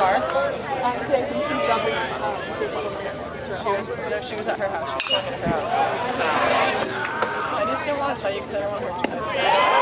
car? Actually, I think she's jumping. She was at her house. She was at her house. I just didn't want to tell you because I don't want her to.